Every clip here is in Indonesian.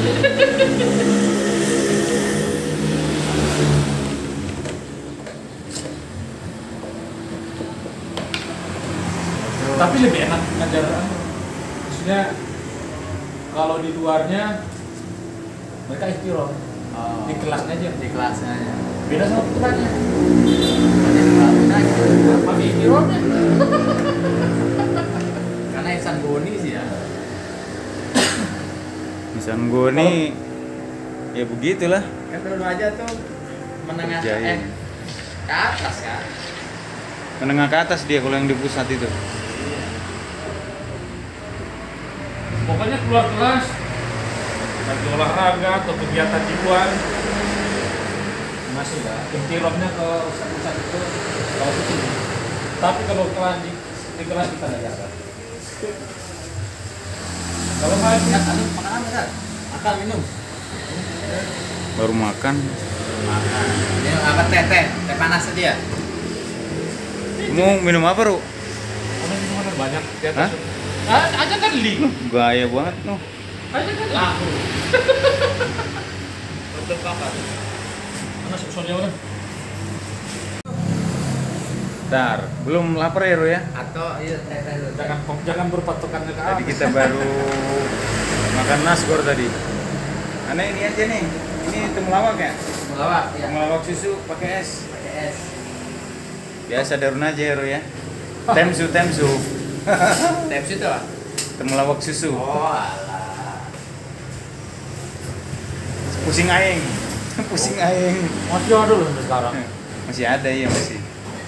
Tapi lebih enak ngajar, maksudnya kalau di luarnya mereka istirahat, di kelasnya aja. Di kelasnya aja. Beda sama putranya. Tapi Istirahatnya. karena Ihsan Goni sih ya. Ihsan Goni ya begitulah. Kan dulu aja tuh menengah Kerjain. ke atas kan. Menengah ke atas dia kalau yang di pusat itu. Pokoknya keluar kelas, lagi olahraga atau kegiatan di luar, masih lah. Istirahatnya ke pusat itu kalau itu. Tapi kalau kelas di kelas kita nggak jaga. Kalau nggak Kan anu makanan kan? Makan minum. Baru makan. Makan. Ini apa teh panas aja. Mau minum apa, Ru? ada minuman banyak di Hah? atas. Aja kan li. Gaya banget noh. Aja kan laku. Betul kakak. Mana soalnya orang? Bentar, belum lapar ya, Ru ya? Atau iya teh dulu. Jangan berpatokan ke Tadi atas. kita baru makan nasgor tadi. Aneh ini aja nih. Ini temulawak ya? Melawak ya. Temulawak susu pakai es. Pakai es. Biasa darun aja ya, Ru ya. Temsu. Tips itu ah. Temulawak susu. Oh alah. Pusing aing. Pusing aing. Masih ada loh sampai sekarang. Masih ada ya masih.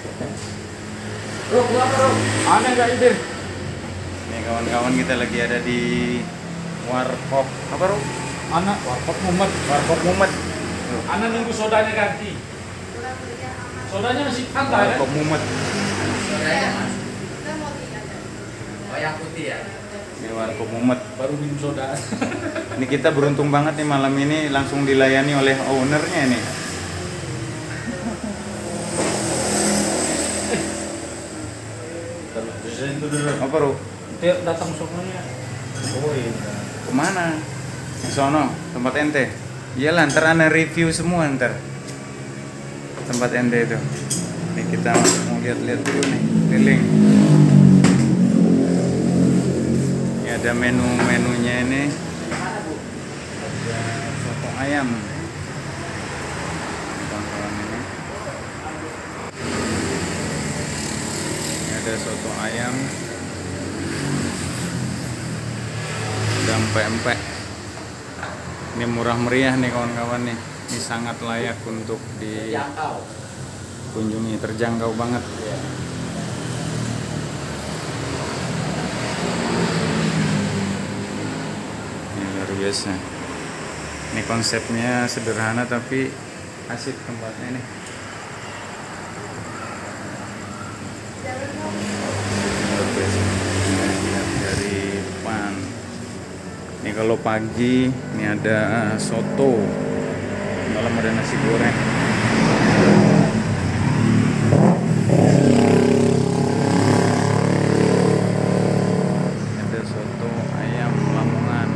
Bro, kenapa bro? Aneh nggak ide? Nih kawan-kawan kita lagi ada di Warkop apa, Ru? Anak warkop mumet. Warkop Mumet. Anak nunggu sodanya ganti. Sodanya masih santai kan? Warkop Mumet. Sodanya mas. Oh yang putih ya. Ini Warkop Mumet. Baru minum soda. Ini kita beruntung banget nih malam ini langsung dilayani oleh ownernya nih. Apa, Ru? Dia datang semuanya. Oh iya. Kemana? Di sono, tempat ente. Iyalah, ntar ana review semua ntar. Tempat ente itu. Nih kita mau lihat-lihat dulu nih, keliling. Ini ada menu-menunya ini. Ada soto ayam. Kawan-kawan ini. Ini ada soto ayam. Ada empek-empek. Ini murah meriah nih kawan-kawan nih. Ini sangat layak untuk dikunjungi, terjangkau banget. Ini luar biasa. Ini konsepnya sederhana tapi asik tempatnya nih. Luar biasa. Lihat dari depan. Ini kalau pagi ini ada soto, malam ada nasi goreng. Ada soto ayam Lamongan.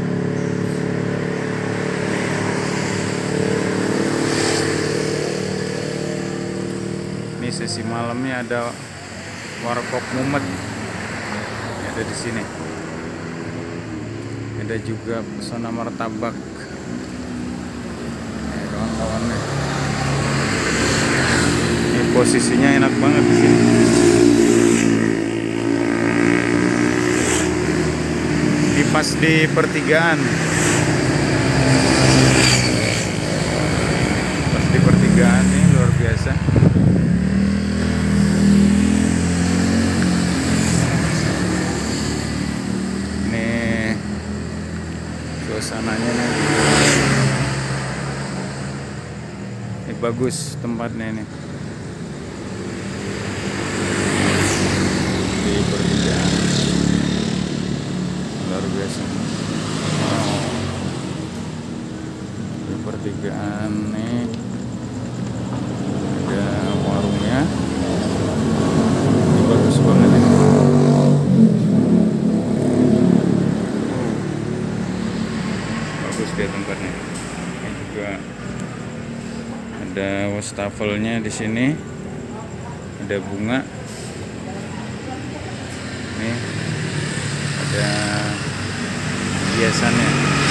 Ini sesi malamnya ada Warkop Mumet. Ini ada di sini. Ada juga pesona martabak. Nih kawan-kawan nih. Ini posisinya enak banget di sini. Di pas di pertigaan. Pas di pertigaan nih luar biasa. Suasananya nih. Ini bagus tempatnya ini. Di pertigaan. Luar biasa. Wow. Di pertigaan nih ada warungnya. Ini bagus banget ini. Ada wastafelnya di sini. Ada bunga. Nih ada hiasannya.